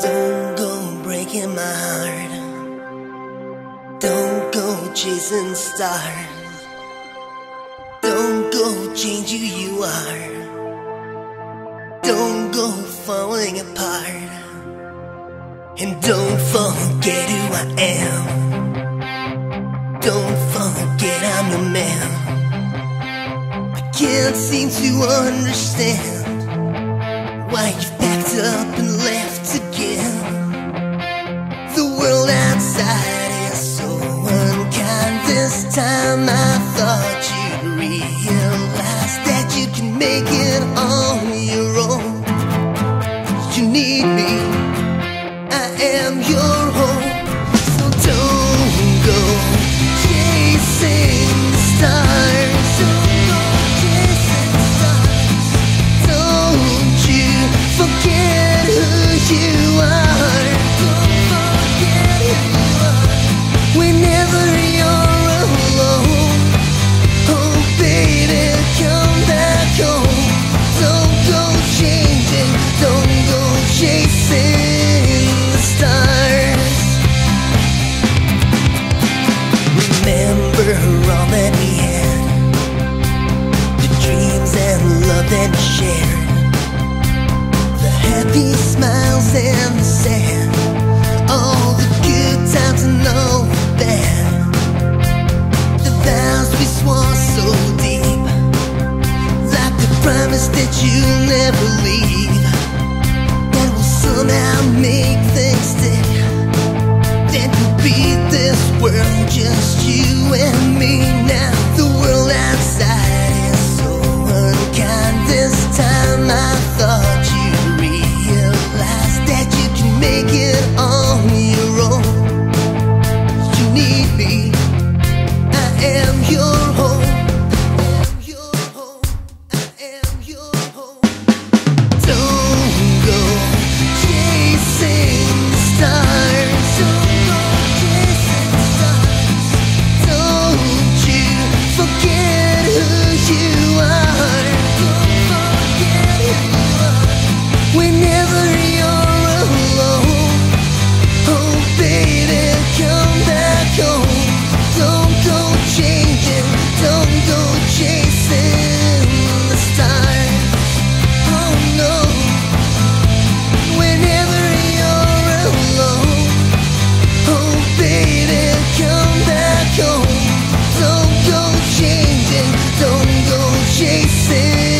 Don't go breaking my heart. Don't go chasing the stars. Don't go change who you are. Don't go falling apart. And don't forget who I am. Don't forget I'm your man. I can't seem to understand why you packed up and left again. The world outside is so unkind. This time I thought you'd realize that you can make it on your own. You need me, I am your home. So don't go chasing the stars. Don't go chasing the stars. Don't you forget who you are. Don't forget who you are. Whenever you're alone, oh baby, come back home. Don't go changing, don't go chasing the stars. Remember all that we had, the dreams and love that we shared, the happy smiles and the sad, all the good times and all the bad, the vows we swore so deep, like the promise that you'll never leave, that will somehow make things stick, that will beat this world, just you and me now. The world outside is so unkind. This time I thought you'd realize that you can make it on your own. You need me, I am your home. I am your home, I am your home. Don't go chasing the stars. Don't go chasing the stars. Don't you forget who you are. Don't forget who you are. Whenever you're alone, oh baby, come back home. Don't go changing, don't go chasing the stars. Oh no. Whenever you're alone, oh baby, come back home. Don't go changing, don't go chasing